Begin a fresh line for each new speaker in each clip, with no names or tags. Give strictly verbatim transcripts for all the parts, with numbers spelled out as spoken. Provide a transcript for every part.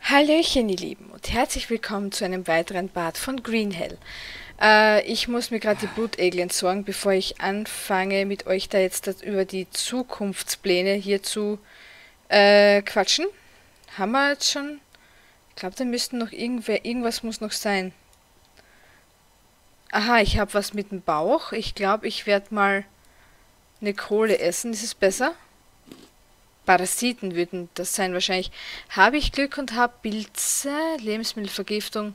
Hallöchen, ihr Lieben, und herzlich willkommen zu einem weiteren Part von Greenhell. Äh, ich muss mir gerade die Blutegel entsorgen, bevor ich anfange, mit euch da jetzt das über die Zukunftspläne hier zu äh, quatschen. Haben wir jetzt schon? Ich glaube, da müssten noch irgendwer, irgendwas muss noch sein. Aha, ich habe was mit dem Bauch. Ich glaube, ich werde mal eine Kohle essen. Ist es besser? Parasiten würden das sein wahrscheinlich. Habe ich Glück und habe Pilze, Lebensmittelvergiftung.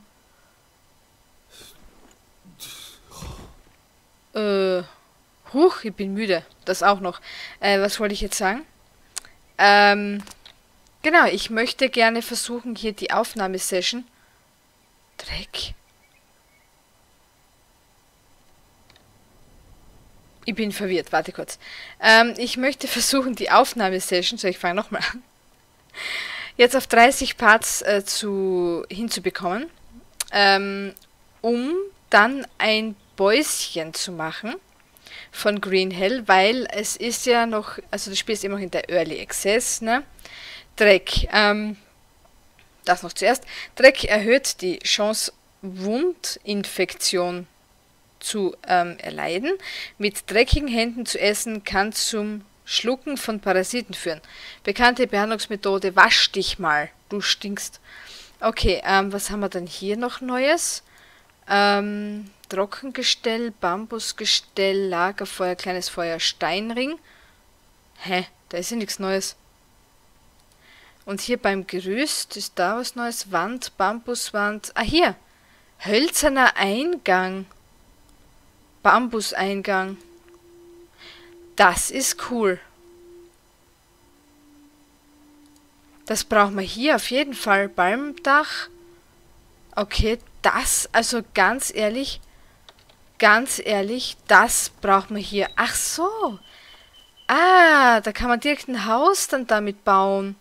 Äh, huch, ich bin müde. Das auch noch. Äh, was wollte ich jetzt sagen? Ähm, genau, ich möchte gerne versuchen, hier die Aufnahmesession. Dreck. Ich bin verwirrt, warte kurz. Ähm, ich möchte versuchen, die Aufnahmesession, so ich fange nochmal an, jetzt auf dreißig Parts äh, zu, hinzubekommen, ähm, um dann ein Bäuschen zu machen von Greenhell, weil es ist ja noch, also das Spiel ist immer noch in der Early Access, ne? Dreck, ähm, das noch zuerst. Dreck erhöht die Chance, Wundinfektion zu ähm, erleiden. Mit dreckigen Händen zu essen kann zum Schlucken von Parasiten führen. Bekannte Behandlungsmethode, wasch dich mal, du stinkst. Okay, ähm, was haben wir denn hier noch Neues? Ähm, Trockengestell, Bambusgestell, Lagerfeuer, kleines Feuer, Steinring. Hä, da ist ja nichts Neues. Und hier beim Gerüst ist da was Neues. Wand, Bambuswand. Ah, hier. Hölzerner Eingang. Bambuseingang. Das ist cool. Das brauchen wir hier auf jeden Fall. Balmdach. Okay, das, also ganz ehrlich, ganz ehrlich, das brauchen wir hier. Ach so. Ah, da kann man direkt ein Haus dann damit bauen.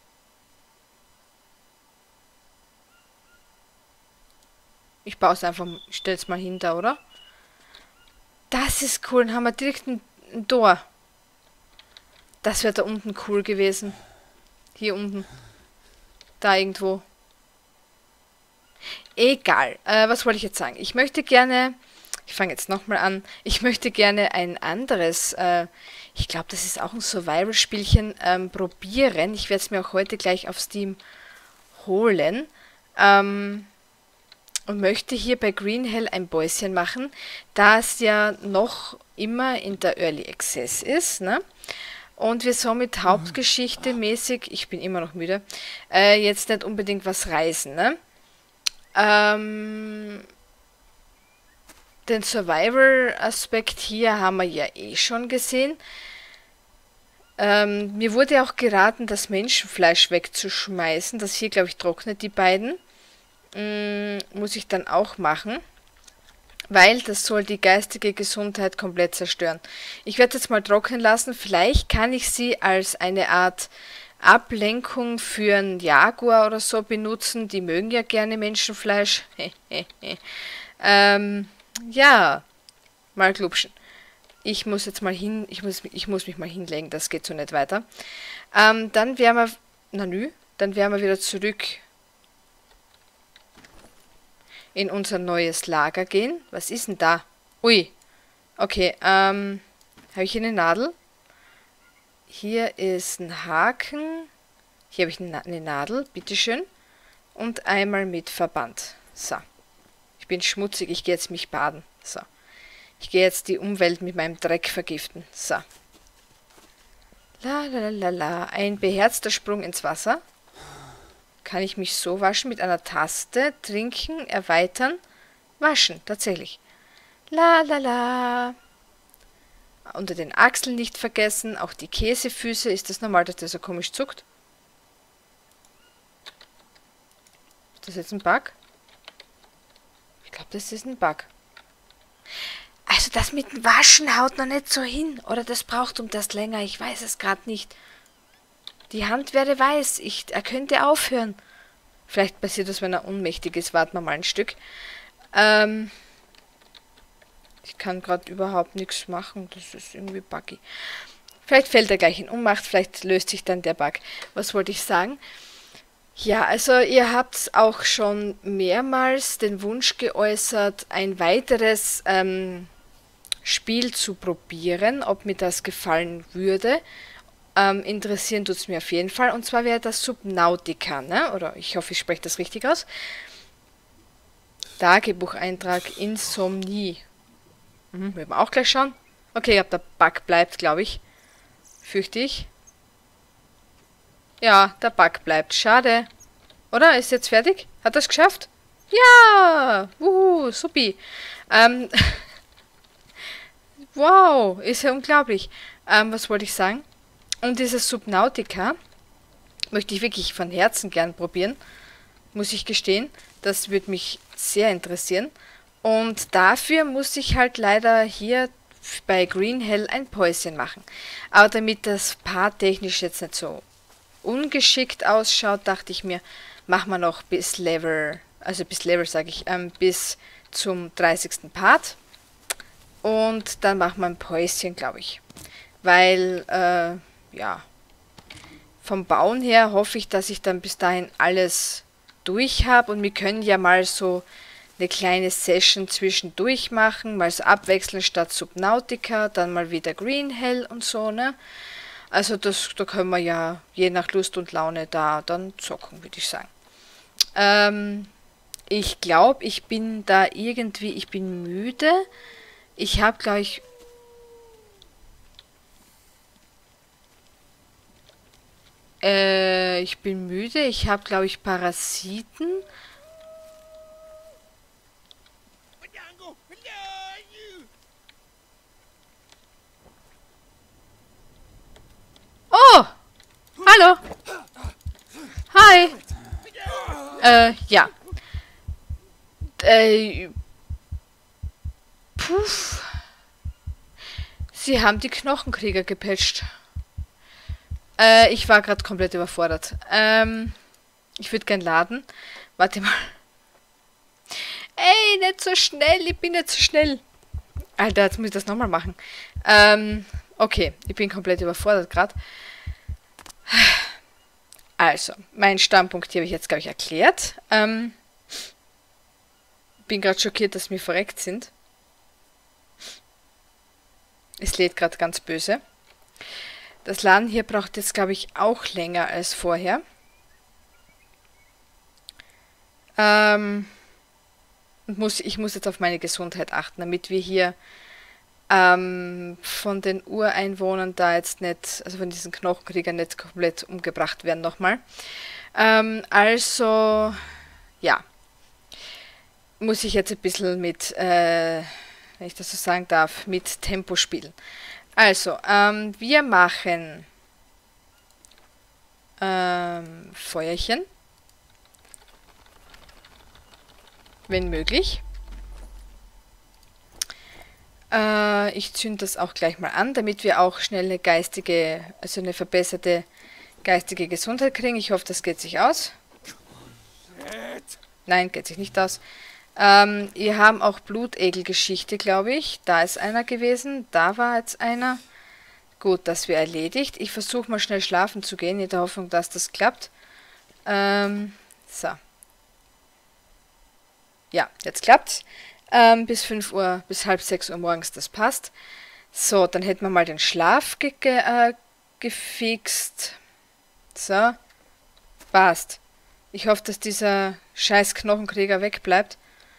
Ich baue es einfach, ich stelle es mal hin da, oder? Das ist cool, dann haben wir direkt ein, ein Tor. Das wäre da unten cool gewesen. Hier unten. Da irgendwo. Egal. Äh, was wollte ich jetzt sagen? Ich möchte gerne, ich fange jetzt nochmal an, ich möchte gerne ein anderes, äh, ich glaube, das ist auch ein Survival-Spielchen, ähm, probieren. Ich werde es mir auch heute gleich auf Steam holen. Ähm... Und möchte hier bei Greenhell ein Bäuschen machen, da es ja noch immer in der Early Access ist, ne? Und wir somit Hauptgeschichte mäßig, ich bin immer noch müde, äh, jetzt nicht unbedingt was reisen, ne? Ähm, den Survival-Aspekt hier haben wir ja eh schon gesehen. Ähm, mir wurde auch geraten, das Menschenfleisch wegzuschmeißen. Das hier, glaube ich, trocknet die beiden. Mm, muss ich dann auch machen, weil das soll die geistige Gesundheit komplett zerstören. Ich werde jetzt mal trocknen lassen. Vielleicht kann ich sie als eine Art Ablenkung für einen Jaguar oder so benutzen. Die mögen ja gerne Menschenfleisch. ähm, ja, mal glubschen. Ich muss jetzt mal hin, ich muss, ich muss mich mal hinlegen, das geht so nicht weiter. Ähm, dann wären wir, na nü, dann wären wir wieder zurück in unser neues Lager gehen. Was ist denn da? Ui. Okay, ähm, habe ich hier eine Nadel? Hier ist ein Haken. Hier habe ich eine Nadel, bitteschön. Und einmal mit Verband. So. Ich bin schmutzig, ich gehe jetzt mich baden. So. Ich gehe jetzt die Umwelt mit meinem Dreck vergiften. So. La la la la. Ein beherzter Sprung ins Wasser. Kann ich mich so waschen mit einer Taste, trinken, erweitern, waschen, tatsächlich. La la la. Unter den Achseln nicht vergessen, auch die Käsefüße. Ist das normal, dass der so komisch zuckt? Ist das jetzt ein Bug? Ich glaube, das ist ein Bug. Also das mit dem Waschen haut noch nicht so hin. Oder das braucht um das länger, ich weiß es gerade nicht. Die Hand wäre weiß, ich, er könnte aufhören. Vielleicht passiert das, wenn er ohnmächtig ist. Warten wir mal ein Stück. Ähm, ich kann gerade überhaupt nichts machen. Das ist irgendwie buggy. Vielleicht fällt er gleich in Ohnmacht. Vielleicht löst sich dann der Bug. Was wollte ich sagen? Ja, also ihr habt auch schon mehrmals den Wunsch geäußert, ein weiteres ähm, Spiel zu probieren, ob mir das gefallen würde. Ähm, interessieren tut es mir auf jeden Fall. Und zwar wäre das Subnautica, ne? Oder ich hoffe, ich spreche das richtig aus. Tagebucheintrag Insomnie. Mhm, werden wir auch gleich schauen. Okay, ich glaube, der Bug bleibt, glaube ich. Fürchte ich. Ja, der Bug bleibt. Schade. Oder? Ist jetzt fertig? Hat das geschafft? Ja! Wuhu, supi. Ähm, wow, ist ja unglaublich. Ähm, was wollte ich sagen? Und dieses Subnautica möchte ich wirklich von Herzen gern probieren, muss ich gestehen. Das würde mich sehr interessieren. Und dafür muss ich halt leider hier bei Green Hell ein Päuschen machen. Aber damit das paartechnisch jetzt nicht so ungeschickt ausschaut, dachte ich mir, machen wir noch bis Level, also bis Level sage ich, ähm, bis zum dreißigsten Part. Und dann machen wir ein Päuschen, glaube ich. Weil, äh, ja, vom Bauen her hoffe ich, dass ich dann bis dahin alles durch habe. Und wir können ja mal so eine kleine Session zwischendurch machen, mal so abwechseln statt Subnautica, dann mal wieder Green Hell und so, ne? Also das, da können wir ja je nach Lust und Laune da dann zocken, würde ich sagen. Ähm, ich glaube, ich bin da irgendwie, ich bin müde. Ich habe, glaube ich... Äh, ich bin müde. Ich habe, glaube ich, Parasiten. Oh! Hallo! Hi! Äh, ja. Äh, puff. Sie haben die Knochenkrieger gepatcht. Äh, ich war gerade komplett überfordert. Ähm, ich würde gern laden. Warte mal. Ey, nicht so schnell, ich bin nicht so schnell. Alter, jetzt muss ich das nochmal machen. Ähm, okay, ich bin komplett überfordert gerade. Also, mein Standpunkt hier habe ich jetzt, glaube ich, erklärt. Ähm, bin gerade schockiert, dass wir verreckt sind. Es lädt gerade ganz böse. Das Laden hier braucht jetzt, glaube ich, auch länger als vorher. Ähm, und muss, ich muss jetzt auf meine Gesundheit achten, damit wir hier ähm, von den Ureinwohnern da jetzt nicht, also von diesen Knochenkriegern nicht komplett umgebracht werden nochmal. Ähm, also, ja, muss ich jetzt ein bisschen mit, äh, wenn ich das so sagen darf, mit Tempo spielen. Also, ähm, wir machen ähm, Feuerchen, wenn möglich. Äh, ich zünde das auch gleich mal an, damit wir auch schnell eine geistige, also eine verbesserte geistige Gesundheit kriegen. Ich hoffe, das geht sich aus. Nein, geht sich nicht aus. Ähm, wir haben auch Blutegelgeschichte, glaube ich. Da ist einer gewesen, da war jetzt einer. Gut, das wäre erledigt. Ich versuche mal schnell schlafen zu gehen, in der Hoffnung, dass das klappt. Ähm, so. Ja, jetzt klappt's. Ähm, bis fünf Uhr, bis halb sechs Uhr morgens, das passt. So, dann hätten wir mal den Schlaf ge ge äh, gefixt. So, passt. Ich hoffe, dass dieser scheiß Knochenkrieger wegbleibt.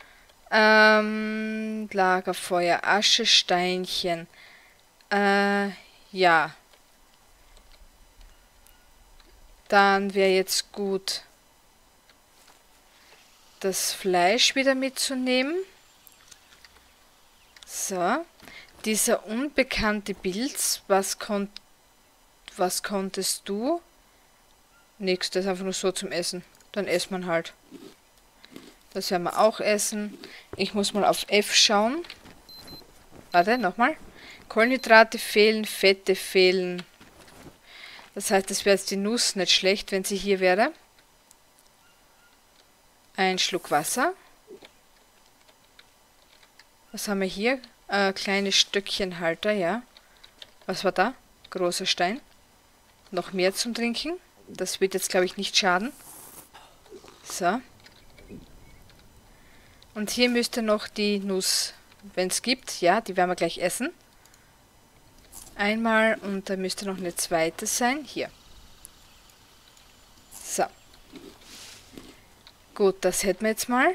Ähm, Lagerfeuer, Asche, Steinchen. Äh, ja. Dann wäre jetzt gut, das Fleisch wieder mitzunehmen. So. Dieser unbekannte Pilz, was, kon was konntest du? Nix, das ist einfach nur so zum Essen. Dann isst man halt. Das werden wir auch essen. Ich muss mal auf F schauen. Warte, nochmal. Kohlenhydrate fehlen, Fette fehlen. Das heißt, es wäre jetzt die Nuss nicht schlecht, wenn sie hier wäre. Ein Schluck Wasser. Was haben wir hier? Äh, kleine Stöckchenhalter, ja. Was war da? Großer Stein. Noch mehr zum Trinken. Das wird jetzt, glaube ich, nicht schaden. So. Und hier müsste noch die Nuss, wenn es gibt, ja, die werden wir gleich essen. Einmal und da müsste noch eine zweite sein. Hier. So. Gut, das hätten wir jetzt mal.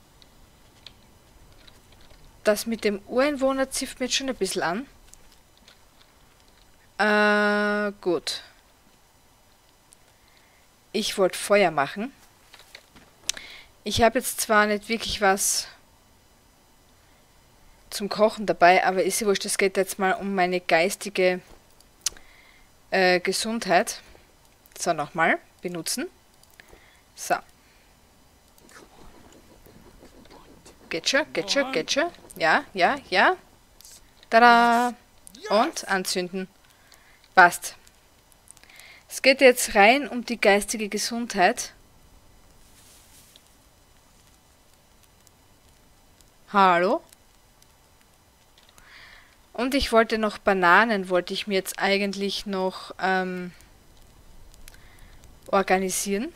Das mit dem Ureinwohner zipft mir jetzt schon ein bisschen an. Äh, gut. Ich wollte Feuer machen. Ich habe jetzt zwar nicht wirklich was zum Kochen dabei, aber ist ja wurscht, es geht jetzt mal um meine geistige äh, Gesundheit. So, nochmal benutzen. So. Geht schon, geht schon, geht schon. Ja, ja, ja. Tada! Und anzünden. Passt. Es geht jetzt rein um die geistige Gesundheit. Hallo? Und ich wollte noch Bananen, wollte ich mir jetzt eigentlich noch ähm, organisieren.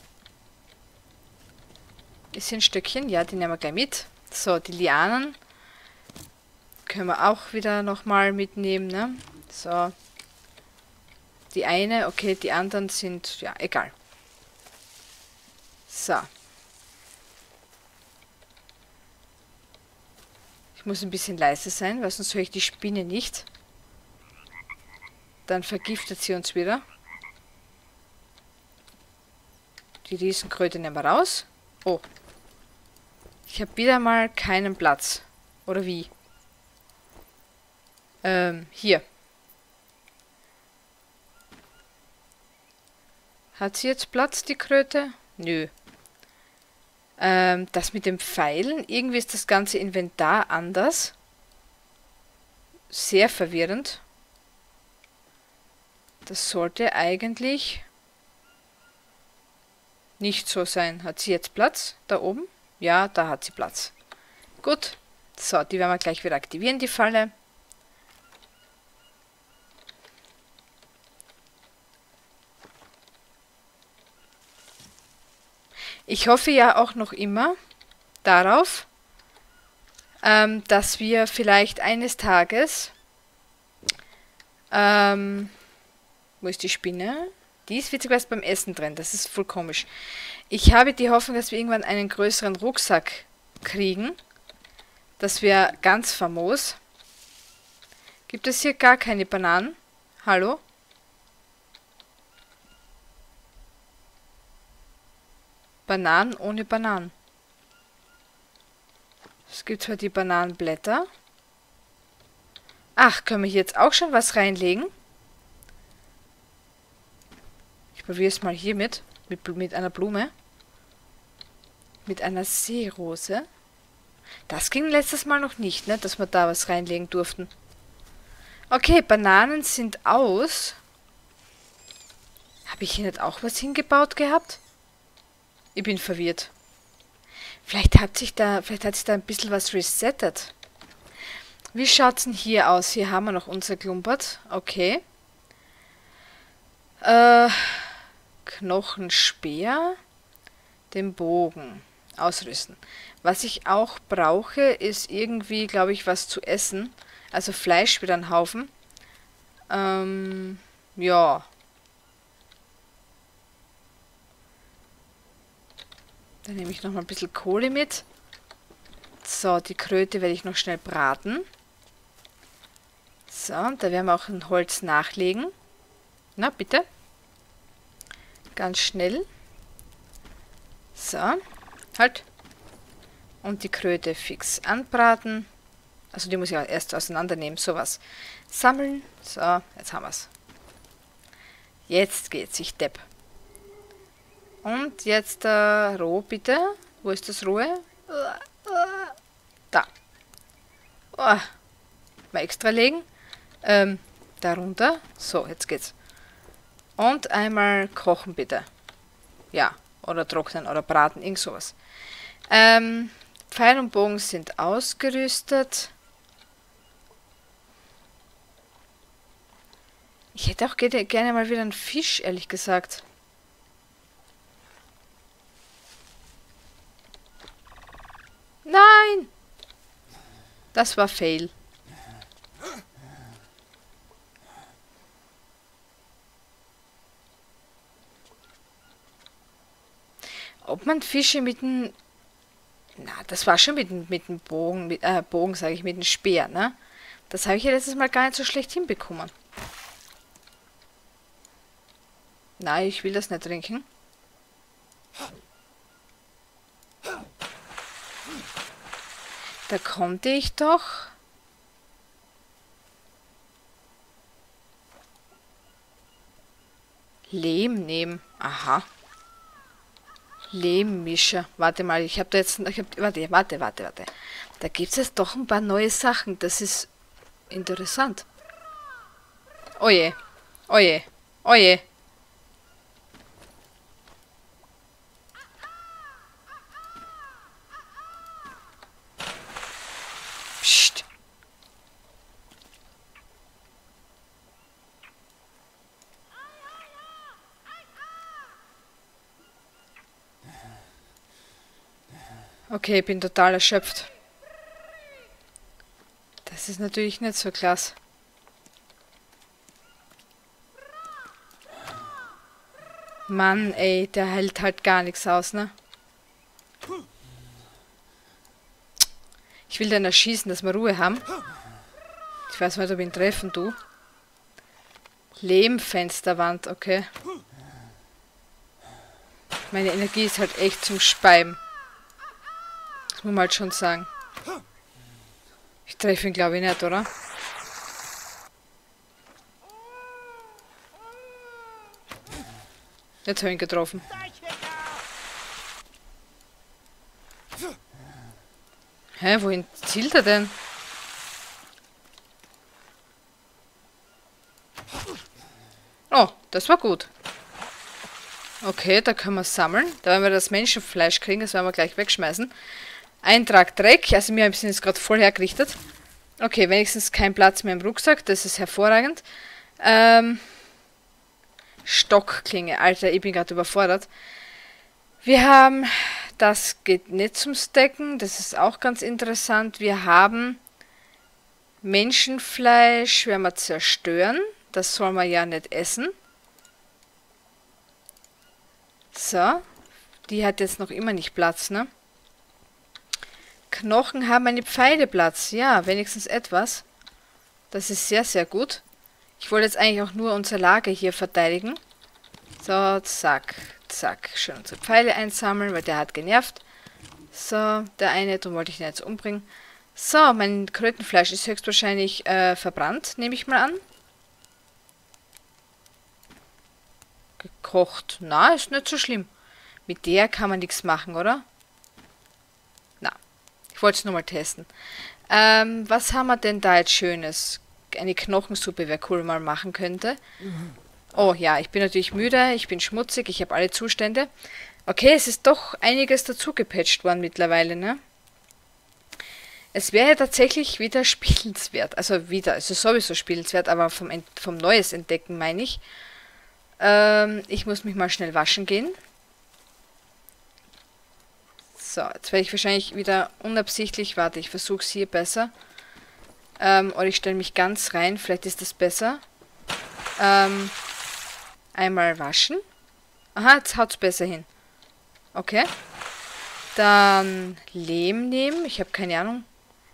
Ist hier ein Stöckchen? Ja, die nehmen wir gleich mit. So, die Lianen können wir auch wieder nochmal mitnehmen, ne? So. Die eine, okay, die anderen sind, ja, egal. So. Ich muss ein bisschen leise sein, weil sonst höre ich die Spinne nicht. Dann vergiftet sie uns wieder. Die Riesenkröte nehmen wir raus. Oh. Ich habe wieder mal keinen Platz. Oder wie? Ähm, hier. Hat sie jetzt Platz, die Kröte? Nö. Ähm, das mit den Pfeilen. Irgendwie ist das ganze Inventar anders. Sehr verwirrend. Das sollte eigentlich nicht so sein. Hat sie jetzt Platz? Da oben? Ja, da hat sie Platz. Gut. So, die werden wir gleich wieder aktivieren, die Falle. Ich hoffe ja auch noch immer darauf, ähm, dass wir vielleicht eines Tages, ähm, wo ist die Spinne? Die ist witzigerweise beim Essen drin, das ist voll komisch. Ich habe die Hoffnung, dass wir irgendwann einen größeren Rucksack kriegen. Das wäre ganz famos. Gibt es hier gar keine Bananen? Hallo? Bananen ohne Bananen. Es gibt zwar die Bananenblätter. Ach, können wir hier jetzt auch schon was reinlegen? Ich probiere es mal hier mit. Mit, mit einer Blume. Mit einer Seerose. Das ging letztes Mal noch nicht, ne? Dass wir da was reinlegen durften. Okay, Bananen sind aus. Habe ich hier nicht auch was hingebaut gehabt? Ich bin verwirrt. Vielleicht hat sich da, vielleicht hat sich da ein bisschen was resettet. Wie schaut's denn hier aus? Hier haben wir noch unser Klumpert. Okay. Äh, Knochenspeer. Den Bogen. Ausrüsten. Was ich auch brauche, ist irgendwie, glaube ich, was zu essen. Also Fleisch wieder ein Haufen. Ähm, ja. Dann nehme ich noch mal ein bisschen Kohle mit. So, die Kröte werde ich noch schnell braten. So, und da werden wir auch ein Holz nachlegen. Na, bitte. Ganz schnell. So, halt. Und die Kröte fix anbraten. Also die muss ich erst auseinandernehmen, sowas. Sammeln. So, jetzt haben wir es. Jetzt geht's, ich depp. Und jetzt äh, roh, bitte. Wo ist das rohe? Da. Oh. Mal extra legen. Ähm, darunter. So, jetzt geht's. Und einmal kochen, bitte. Ja, oder trocknen oder braten, irgend sowas. Ähm, Pfeil und Bogen sind ausgerüstet. Ich hätte auch gerne mal wieder einen Fisch, ehrlich gesagt. Das war Fail. Ob man Fische mit dem... Na, das war schon mit dem, mit dem Bogen, mit, äh, Bogen sage ich, mit dem Speer, ne? Das habe ich ja letztes Mal gar nicht so schlecht hinbekommen. Nein, ich will das nicht trinken. Da konnte ich doch... Lehm nehmen. Aha. Lehmmischer. Warte mal, ich habe da jetzt... Ich hab, warte, warte, warte, warte. Da gibt es jetzt doch ein paar neue Sachen. Das ist interessant. Oje. Oje. Oje. Psst. Okay, ich bin total erschöpft. Das ist natürlich nicht so klasse. Mann, ey, der hält halt gar nichts aus, ne? Ich will den erschießen, dass wir Ruhe haben. Ich weiß nicht, ob ich ihn treffen, du. Lehmfensterwand, okay. Meine Energie ist halt echt zum Speiben. Das muss man halt schon sagen. Ich treffe ihn, glaube ich, nicht, oder? Jetzt habe ich ihn getroffen. Hä, wohin zielt er denn? Oh, das war gut. Okay, da können wir sammeln. Da werden wir das Menschenfleisch kriegen, das werden wir gleich wegschmeißen. Eintrag Dreck, also wir sind jetzt gerade voll hergerichtet. Okay, wenigstens kein Platz mehr im Rucksack, das ist hervorragend. Ähm, Stockklinge, Alter, ich bin gerade überfordert. Wir haben, das geht nicht zum Stacken, das ist auch ganz interessant. Wir haben Menschenfleisch, werden wir zerstören, das soll man ja nicht essen. So, die hat jetzt noch immer nicht Platz, ne? Knochen haben eine Pfeile Platz, ja, wenigstens etwas. Das ist sehr, sehr gut. Ich wollte jetzt eigentlich auch nur unser Lager hier verteidigen. So, zack, zack. Schön unsere Pfeile einsammeln, weil der hat genervt. So, der eine, darum wollte ich den jetzt umbringen. So, mein Krötenfleisch ist höchstwahrscheinlich äh, verbrannt, nehme ich mal an. Gekocht. Na, ist nicht so schlimm. Mit der kann man nichts machen, oder? Na, ich wollte es nur mal testen. Ähm, was haben wir denn da jetzt Schönes? Eine Knochensuppe wäre cool, mal machen könnte. Mhm. Oh ja, ich bin natürlich müde, ich bin schmutzig, ich habe alle Zustände. Okay, es ist doch einiges dazu gepatcht worden mittlerweile, ne? Es wäre ja tatsächlich wieder spielenswert. Also wieder, es ist sowieso spielenswert, aber vom, vom Neues entdecken meine ich. Ähm, ich muss mich mal schnell waschen gehen. So, jetzt werde ich wahrscheinlich wieder unabsichtlich, warte, ich versuche es hier besser. Ähm, oder ich stelle mich ganz rein, vielleicht ist das besser. Ähm, einmal waschen. Aha, jetzt haut es besser hin. Okay. Dann Lehm nehmen, ich habe keine Ahnung,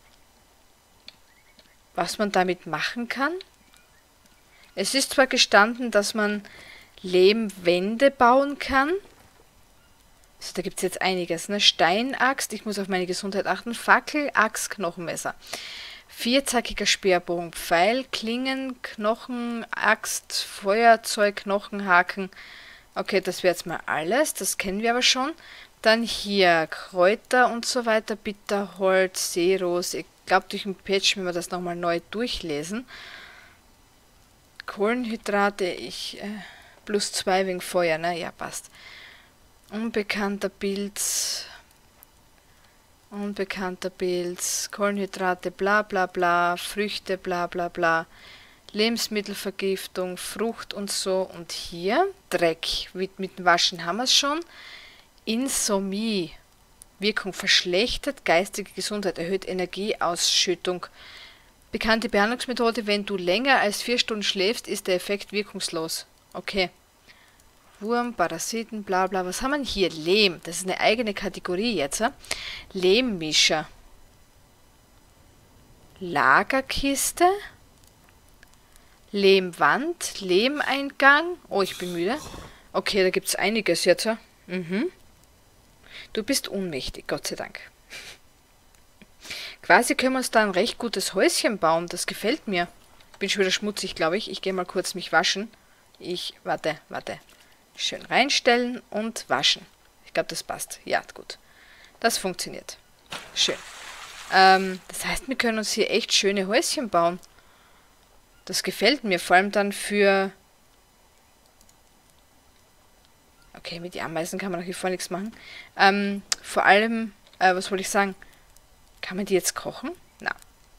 was man damit machen kann. Es ist zwar gestanden, dass man Lehmwände bauen kann. Also da gibt es jetzt einiges, ne? Steinaxt, ich muss auf meine Gesundheit achten. Fackel, Axt, Knochenmesser. Vierzackiger Speerbogen, Pfeil, Klingen, Knochen, Axt, Feuerzeug, Knochenhaken. Okay, das wäre jetzt mal alles, das kennen wir aber schon. Dann hier Kräuter und so weiter, Bitterholz, Seeros. Ich glaube, durch den Patch, wenn wir das nochmal neu durchlesen. Kohlenhydrate, ich... Äh, plus zwei wegen Feuer, ne? Ja, passt. Unbekannter Pilz. Unbekannter Pilz. Kohlenhydrate, bla bla bla. Früchte, bla bla bla. Lebensmittelvergiftung, Frucht und so. Und hier Dreck. Mit, mit dem Waschen haben wir es schon. Insomnie. Wirkung verschlechtert geistige Gesundheit, erhöht Energieausschüttung. Bekannte Behandlungsmethode, wenn du länger als vier Stunden schläfst, ist der Effekt wirkungslos. Okay. Wurm, Parasiten, bla bla. Was haben wir denn hier? Lehm. Das ist eine eigene Kategorie jetzt. Äh? Lehmmischer. Lagerkiste. Lehmwand. Lehmeingang. Oh, ich bin müde. Okay, da gibt es einiges jetzt. Äh? Mhm. Du bist ohnmächtig, Gott sei Dank. Quasi können wir uns da ein recht gutes Häuschen bauen. Das gefällt mir. Bin schon wieder schmutzig, glaube ich. Ich gehe mal kurz mich waschen. Ich, warte, warte. Schön reinstellen und waschen. Ich glaube, das passt. Ja, gut. Das funktioniert. Schön. Ähm, das heißt, wir können uns hier echt schöne Häuschen bauen. Das gefällt mir. Vor allem dann für... Okay, mit den Ameisen kann man nach wie vor nichts machen. Ähm, vor allem, äh, was wollte ich sagen? Kann man die jetzt kochen? Na.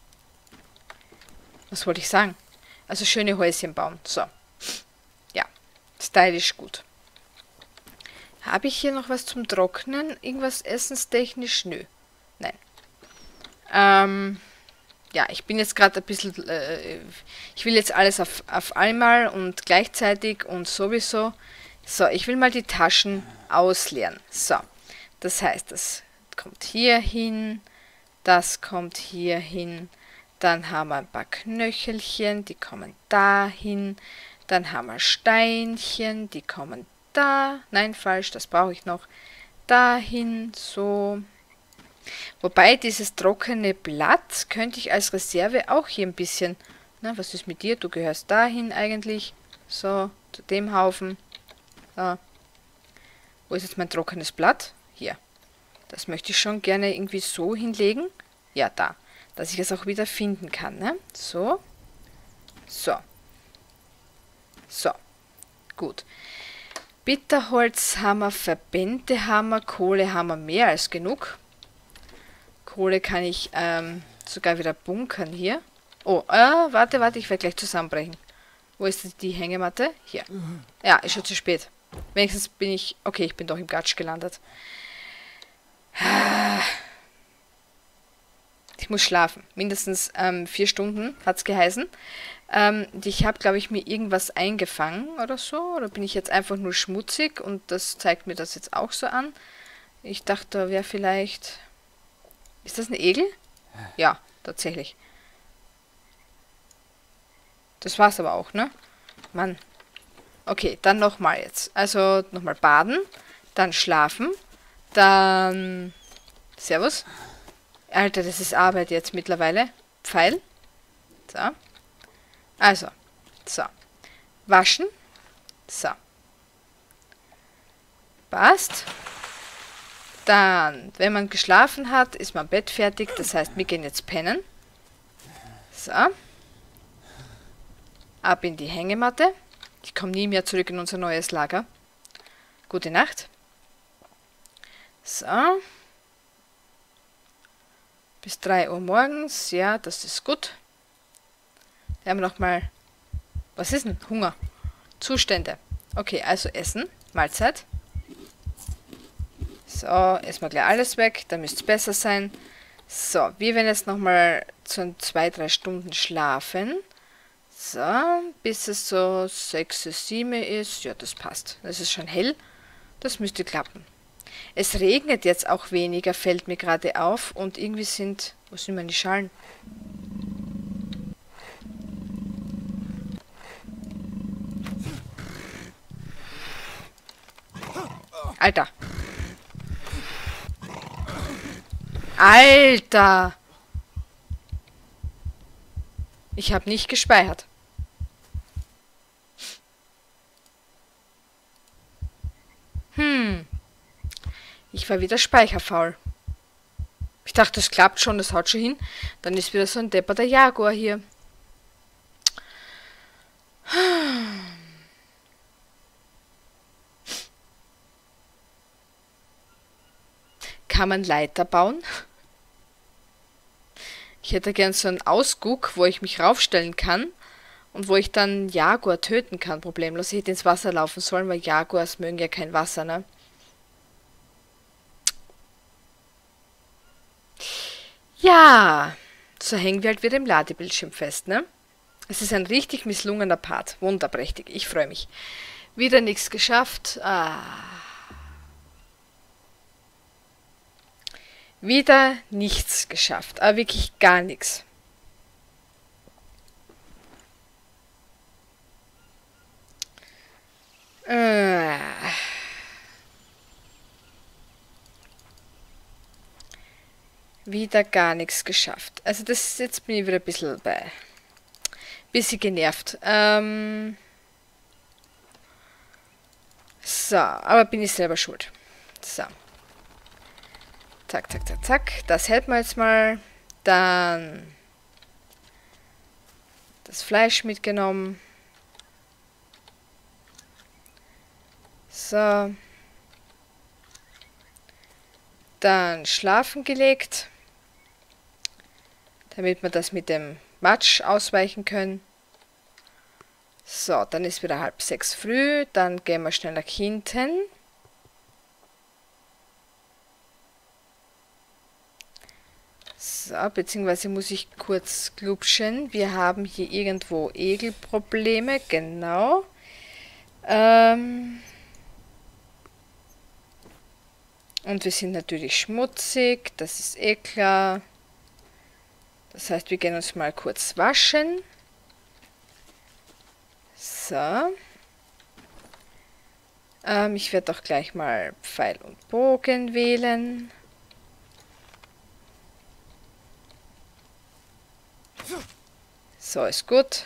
Was wollte ich sagen? Also schöne Häuschen bauen. So. Ja. Stylisch gut. Habe ich hier noch was zum Trocknen? Irgendwas essenstechnisch? Nö. Nein. Ähm, ja, ich bin jetzt gerade ein bisschen... Äh, ich will jetzt alles auf, auf einmal und gleichzeitig und sowieso. So, ich will mal die Taschen ausleeren. So. Das heißt, das kommt hier hin. Das kommt hier hin. Dann haben wir ein paar Knöchelchen, die kommen dahin. Dann haben wir Steinchen, die kommen da. Nein, falsch, das brauche ich noch. Dahin, so. Wobei dieses trockene Blatt könnte ich als Reserve auch hier ein bisschen... Na, was ist mit dir? Du gehörst dahin eigentlich. So, zu dem Haufen. So. Wo ist jetzt mein trockenes Blatt? Hier. Das möchte ich schon gerne irgendwie so hinlegen. Ja, da. Dass ich es auch wieder finden kann. Ne? So. So. So. Gut. Bitterholz haben wir, Verbände haben wir, Kohle haben wir mehr als genug. Kohle kann ich ähm, sogar wieder bunkern hier. Oh, äh, warte, warte, ich werde gleich zusammenbrechen. Wo ist die Hängematte? Hier. Ja, ist schon zu spät. Wenigstens bin ich... Okay, ich bin doch im Gatsch gelandet. Ich muss schlafen. Mindestens ähm, vier Stunden hat es geheißen. Ähm, ich habe, glaube ich, mir irgendwas eingefangen oder so. Oder bin ich jetzt einfach nur schmutzig und das zeigt mir das jetzt auch so an. Ich dachte, da wäre vielleicht... Ist das ein Egel? Ja, tatsächlich. Das war's aber auch, ne? Mann. Okay, dann nochmal jetzt. Also nochmal baden, dann schlafen, dann... Servus. Alter, das ist Arbeit jetzt mittlerweile. Pfeil. So. Also. So. Waschen. So. Passt. Dann, wenn man geschlafen hat, ist man Bett fertig. Das heißt, wir gehen jetzt pennen. So. Ab in die Hängematte. Ich komme nie mehr zurück in unser neues Lager. Gute Nacht. So. Bis drei Uhr morgens. Ja, das ist gut. Wir haben nochmal... Was ist denn? Hunger. Zustände. Okay, also Essen. Mahlzeit. So, erstmal gleich alles weg. Da müsste es besser sein. So, wir werden jetzt nochmal zu zwei, drei Stunden schlafen. So, bis es so sechs, sieben ist. Ja, das passt. Das ist schon hell. Das müsste klappen. Es regnet jetzt auch weniger, fällt mir gerade auf. Und irgendwie sind... Wo sind meine Schalen? Alter. Alter. Ich habe nicht gespeichert. Hm. Ich war wieder speicherfaul. Ich dachte, das klappt schon, das haut schon hin. Dann ist wieder so ein depperter Jaguar hier. Kann man Leiter bauen? Ich hätte gern so einen Ausguck, wo ich mich raufstellen kann und wo ich dann Jaguar töten kann, problemlos. Ich hätte ins Wasser laufen sollen, weil Jaguars mögen ja kein Wasser, ne? Ja, so hängen wir halt wieder im Ladebildschirm fest, ne? Es ist ein richtig misslungener Part. Wunderprächtig. Ich freue mich. Wieder nichts geschafft. Ah. Wieder nichts geschafft. Aber wirklich gar nichts. Ah. Wieder gar nichts geschafft. Also das jetzt bin ich wieder ein bisschen bei. Bisschen genervt. Ähm so, aber bin ich selber schuld. So. Zack, zack, zack, zack. Das hätten wir jetzt mal. Dann das Fleisch mitgenommen. So. Dann schlafen gelegt, damit wir das mit dem Matsch ausweichen können. So, dann ist wieder halb sechs früh, dann gehen wir schnell nach hinten. So, beziehungsweise muss ich kurz glupschen. Wir haben hier irgendwo Egelprobleme, genau. Ähm... Und wir sind natürlich schmutzig, das ist eh klar. Das heißt, wir gehen uns mal kurz waschen. So. Ähm, ich werde auch gleich mal Pfeil und Bogen wählen. So, ist gut.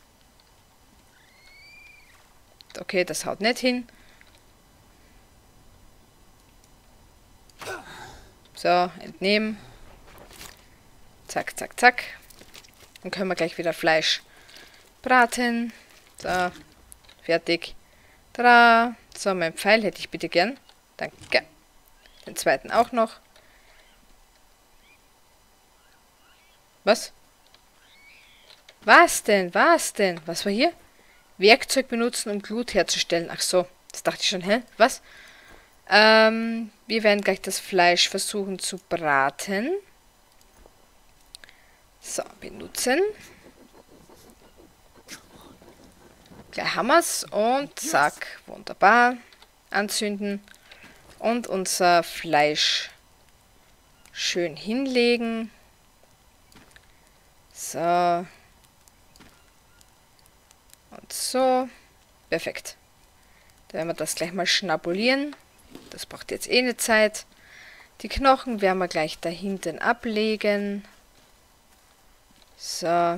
Okay, das haut nicht hin. So, entnehmen. Zack, zack, zack. Dann können wir gleich wieder Fleisch braten. So, fertig. Tada. So, mein Pfeil hätte ich bitte gern. Danke. Den zweiten auch noch. Was? Was denn? Was denn? Was war hier? Werkzeug benutzen, um Glut herzustellen. Ach so, das dachte ich schon, hä? Was? Ähm, wir werden gleich das Fleisch versuchen zu braten. So, benutzen. Gleich haben wir es und zack, wunderbar. Anzünden und unser Fleisch schön hinlegen. So. Und so. Perfekt. Dann werden wir das gleich mal schnabulieren. Das braucht jetzt eh eine Zeit. Die Knochen werden wir gleich da hinten ablegen. So.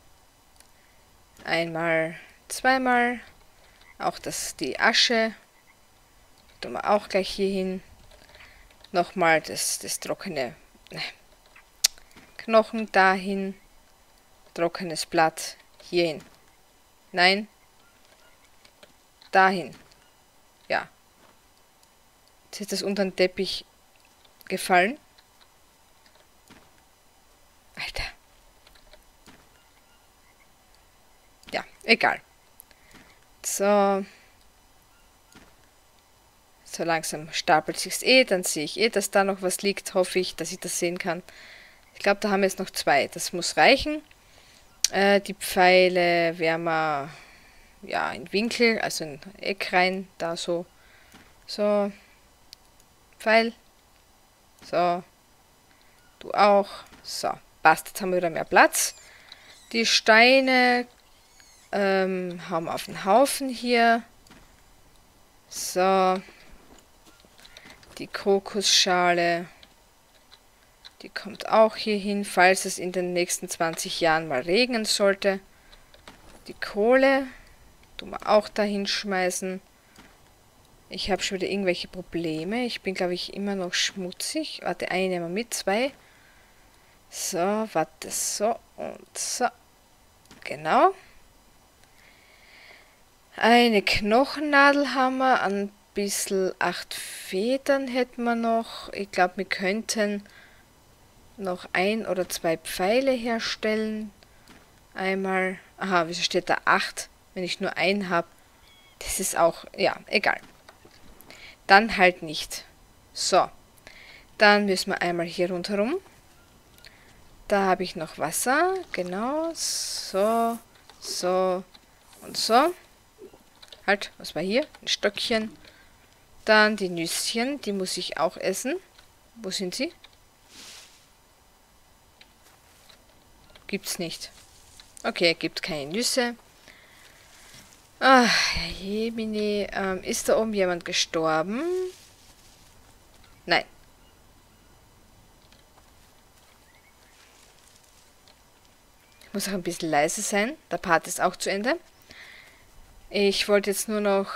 Einmal, zweimal. Auch das, die Asche. Tun wir auch gleich hier hin. Nochmal das, das trockene ne, Knochen dahin. Trockenes Blatt hierhin. Nein. Dahin. Ja. Jetzt ist das unter den Teppich gefallen. Alter. Ja, egal. So. So langsam stapelt sich's eh, dann sehe ich eh, dass da noch was liegt, hoffe ich, dass ich das sehen kann. Ich glaube, da haben wir jetzt noch zwei, das muss reichen. Äh, die Pfeile werden wir ja in Winkel, also in Eck rein, da so. So. Pfeil. So. Du auch. So. Passt, jetzt haben wir wieder mehr Platz. Die Steine ähm, haben wir auf den Haufen hier. So. Die Kokosschale. Die kommt auch hier hin, falls es in den nächsten zwanzig Jahren mal regnen sollte. Die Kohle tun wir auch dahin schmeißen. Ich habe schon wieder irgendwelche Probleme. Ich bin, glaube ich, immer noch schmutzig. Warte, eine nehmen wir mit, zwei. So, warte, so und so. Genau. Eine Knochennadel haben wir. Ein bisschen acht Federn hätten wir noch. Ich glaube, wir könnten noch ein oder zwei Pfeile herstellen. Einmal. Aha, wieso steht da acht, wenn ich nur einen habe? Das ist auch, ja, egal. Dann halt nicht. So. Dann müssen wir einmal hier rundherum. Da habe ich noch Wasser. Genau. So, so und so. Halt, was war hier? Ein Stöckchen. Dann die Nüsschen, die muss ich auch essen. Wo sind sie? Gibt's nicht. Okay, gibt keine Nüsse. Ah, Jemine, ähm, ist da oben jemand gestorben? Nein. Ich muss auch ein bisschen leise sein. Der Part ist auch zu Ende. Ich wollte jetzt nur noch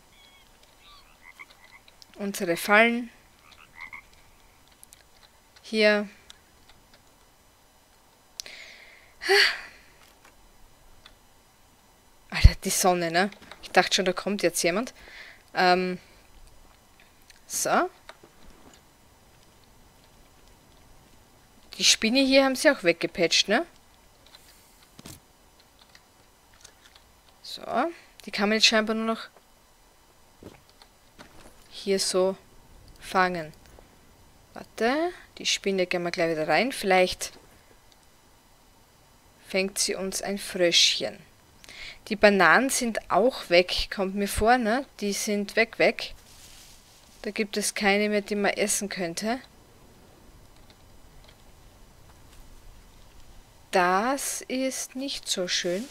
unsere Fallen hier. Alter, die Sonne, ne? Ich dachte schon, da kommt jetzt jemand. Ähm, so. Die Spinne hier haben sie auch weggepatcht, ne? So. Die kann man jetzt scheinbar nur noch hier so fangen. Warte. Die Spinne gehen wir gleich wieder rein. Vielleicht fängt sie uns ein Fröschchen. Die Bananen sind auch weg, kommt mir vor, ne? Die sind weg, weg. Da gibt es keine mehr, die man essen könnte. Das ist nicht so schön.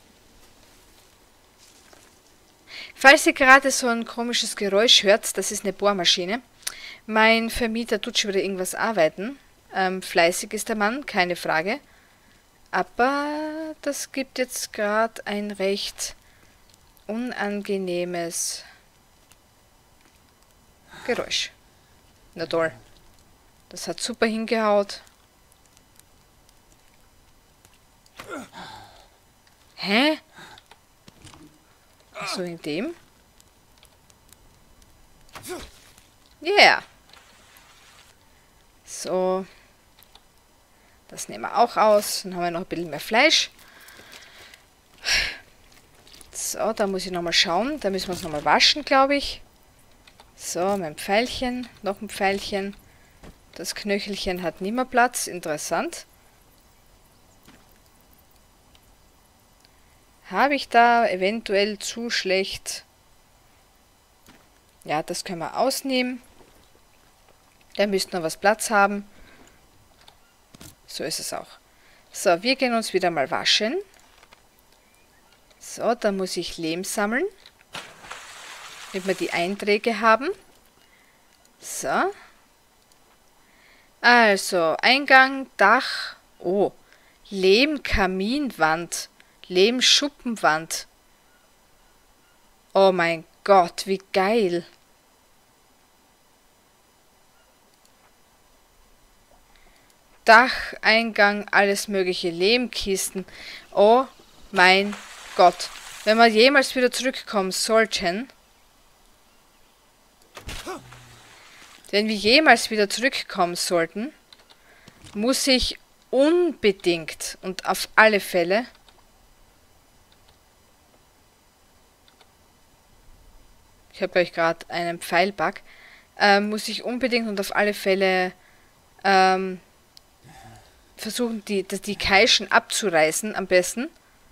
Falls ihr gerade so ein komisches Geräusch hört, das ist eine Bohrmaschine. Mein Vermieter tut schon wieder irgendwas arbeiten. Ähm, fleißig ist der Mann, keine Frage. Aber das gibt jetzt gerade ein recht unangenehmes Geräusch. Na toll. Das hat super hingehaut. Hä? So in dem? Yeah. So. Das nehmen wir auch aus. Dann haben wir noch ein bisschen mehr Fleisch. So, da muss ich nochmal schauen. Da müssen wir uns nochmal waschen, glaube ich. So, mein Pfeilchen. Noch ein Pfeilchen. Das Knöchelchen hat nicht mehr Platz. Interessant. Habe ich da eventuell zu schlecht? Ja, das können wir ausnehmen. Da müsste noch was Platz haben. So ist es auch. So, wir gehen uns wieder mal waschen. So, da muss ich Lehm sammeln, damit wir die Einträge haben. So. Also, Eingang, Dach. Oh, Lehm-Kaminwand. Lehm-Schuppenwand. Oh mein Gott, wie geil. Dach, Eingang, alles mögliche, Lehmkisten. Oh mein Gott. Wenn wir jemals wieder zurückkommen sollten, wenn wir jemals wieder zurückkommen sollten, muss ich unbedingt und auf alle Fälle ich habe euch gerade einen Pfeilbug, äh, muss ich unbedingt und auf alle Fälle ähm, versuchen, die, die Keilchen abzureißen, am besten.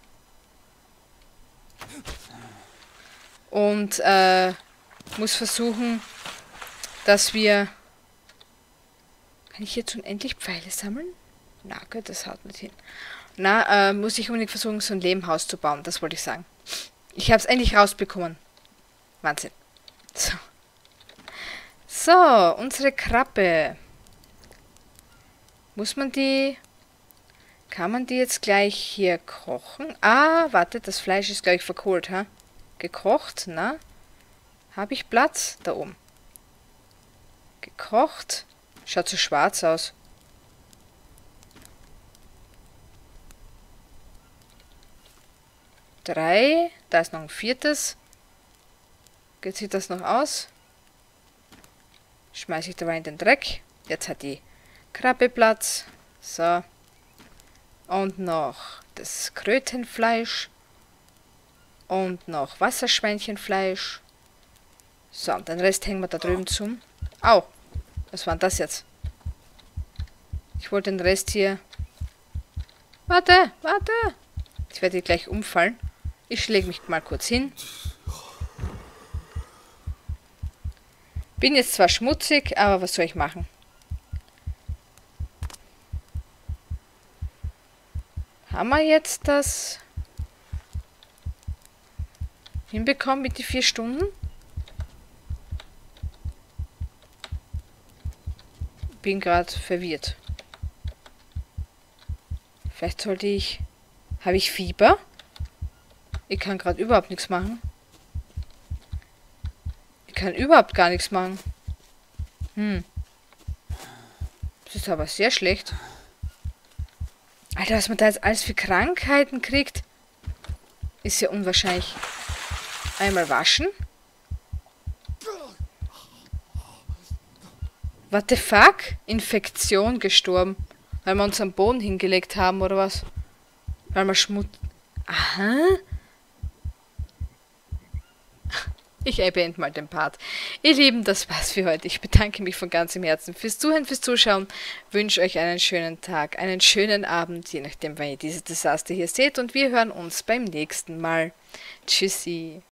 Und äh, muss versuchen, dass wir... Kann ich jetzt unendlich Pfeile sammeln? Na gut, das haut nicht hin. Na, äh, muss ich unbedingt versuchen, so ein Lehmhaus zu bauen, das wollte ich sagen. Ich habe es endlich rausbekommen. Wahnsinn. So. So, unsere Krabbe. Muss man die... Kann man die jetzt gleich hier kochen? Ah, warte, das Fleisch ist gleich verkohlt, ha? Gekocht, na? Habe ich Platz? Da oben. Gekocht. Schaut so schwarz aus. Drei. Da ist noch ein viertes. Geht sich das noch aus? Schmeiße ich dabei in den Dreck. Jetzt hat die Krabbe Platz. So. Und noch das Krötenfleisch. Und noch Wasserschweinchenfleisch. So, und den Rest hängen wir da drüben zum. Au! Was war denn das jetzt? Ich wollte den Rest hier Warte, warte. Ich werde gleich umfallen. Ich schläge mich mal kurz hin. Bin jetzt zwar schmutzig, aber was soll ich machen? Haben wir jetzt das hinbekommen mit den vier Stunden? Bin gerade verwirrt. Vielleicht sollte ich... Habe ich Fieber? Ich kann gerade überhaupt nichts machen. Ich kann überhaupt gar nichts machen. Hm. Das ist aber sehr schlecht. Alter, was man da jetzt alles für Krankheiten kriegt, ist ja unwahrscheinlich. Einmal waschen. What the fuck? Infektion gestorben. Weil wir uns am Boden hingelegt haben, oder was? Weil wir Schmutz... Aha. Ich beende mal den Part. Ihr Lieben, das war's für heute. Ich bedanke mich von ganzem Herzen fürs Zuhören, fürs Zuschauen. Wünsche euch einen schönen Tag, einen schönen Abend, je nachdem, wann ihr dieses Desaster hier seht. Und wir hören uns beim nächsten Mal. Tschüssi.